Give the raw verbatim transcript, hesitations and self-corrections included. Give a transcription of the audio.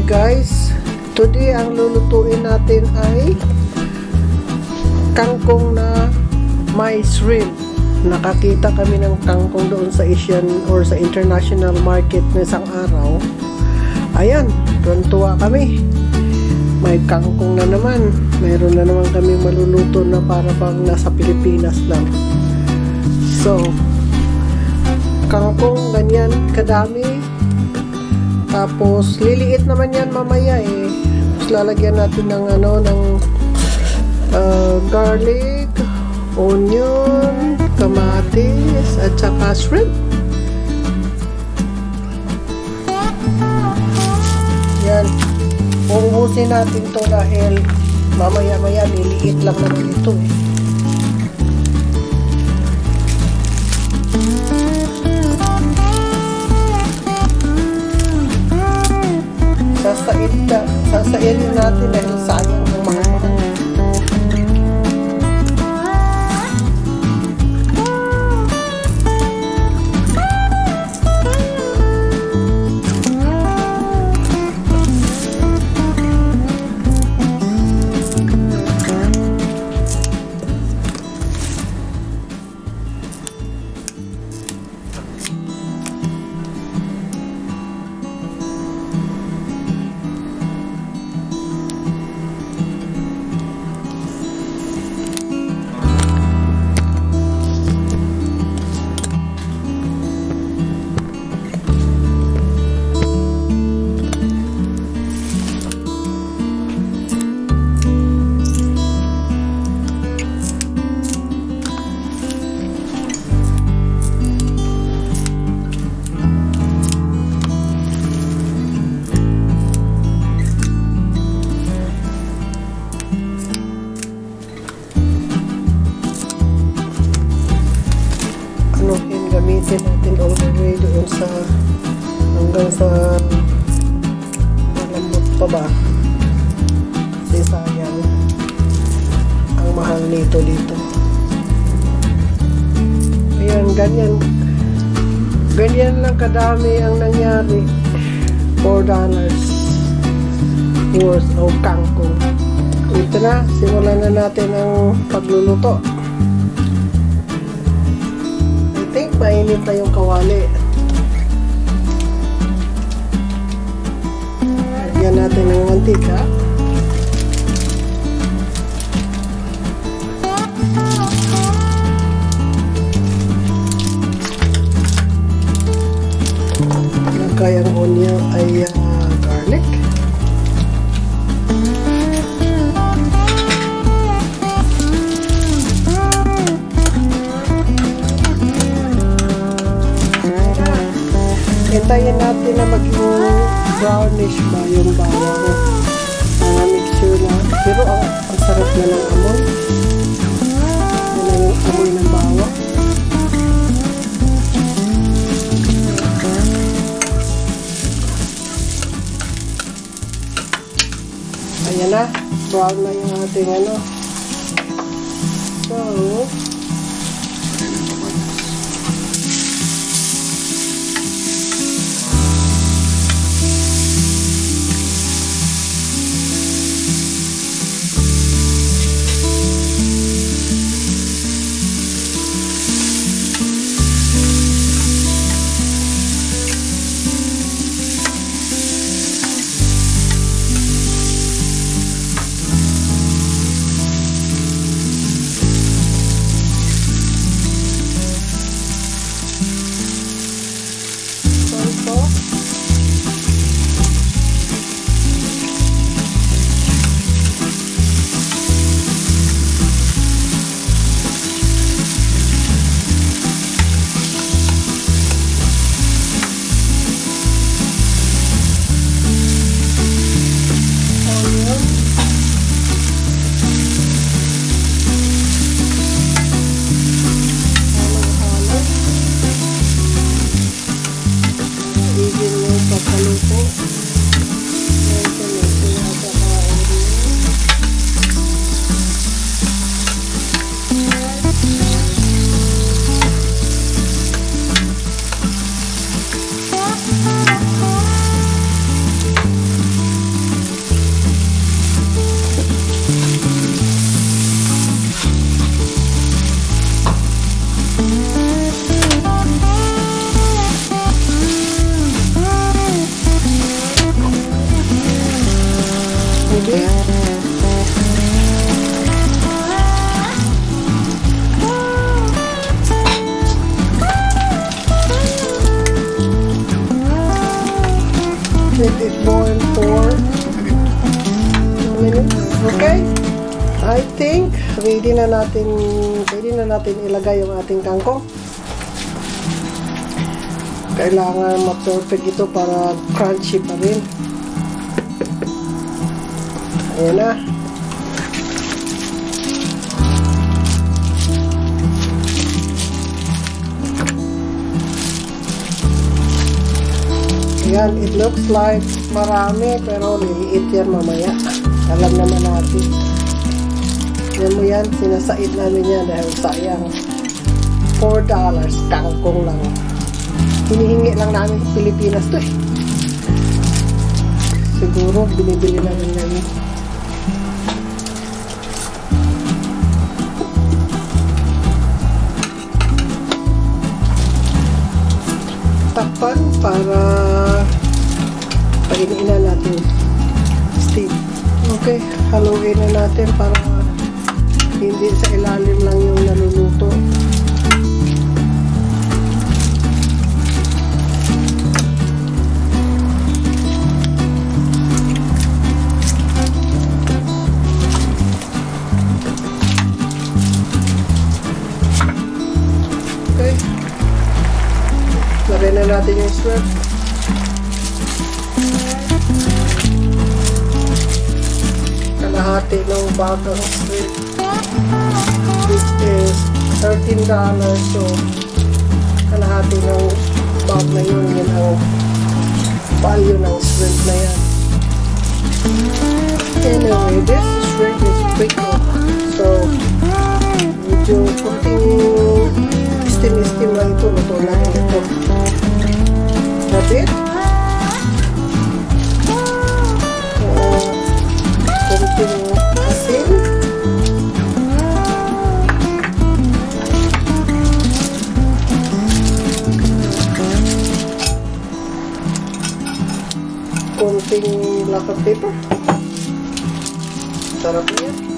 Hi guys, today ang lulutuin natin ay kangkong na may shrimp. Nakakita kami ng kangkong doon sa Asian or sa international market na isang araw. Ayan, tuwan-tuwa kami. May kangkong na naman. Mayroon na naman kami maluluto na para bang nasa Pilipinas lang. So, kangkong ganyan kadami. Tapos, liliit naman yan mamaya eh. Tapos, lalagyan natin ng ano, ng uh, garlic, onion, kamatis, at saka shrimp. Yan. Uubusin natin to dahil mamaya-maya liliit lang naman ito eh. Sasain, sasain natin dahil sayang ng mga mga. Gamitin natin all the way doon sa hanggang sa malambot pa ba kasi sayang ang mahal nito dito. Ayan, ganyan ganyan lang kadami ang nangyari. Four dollars worth of kangkong. Ito na, simulan na natin ang pagluluto. Mainit na yung kawali. Lagyan natin ng mantika. Lagay ang onion ay uh, garlic. Hintayin natin na maging brownish ba yung bawang. Para make sure na. Pero ang, ang sarap na ng amoy. Yan na yung amoy ng bawang. Ayan na. Brown na yung ating ano. So, pwede na natin pwede na natin ilagay yung ating kangkong. Kailangan ma-perfect ito para crunchy pa rin. Ayan na. Ayan, it looks like marami pero liliit yan mamaya. Alam naman natin. Yan mo yan, sinasait namin yan dahil sayang. four dollars, kangkong lang. Hinihingi lang namin sa Pilipinas to eh. Siguro, binibili namin namin. Takpan para painiin na natin. Steam. Okay, haluin na natin para hindi sa ilalim lang yung naluluto. Okay. Lagay na natin yung shrimp. Kalahati ng bagang shrimp. This is thirteen dollars, so kalahati ng bag na yun, yun ang value ng shrimp na yan. Anyway, this shrimp is pickled, so medyo kunting steam-steam lang ito, luto na ito. That's it. Uh, kunting asin. Kunting black pepper. Sarap niya.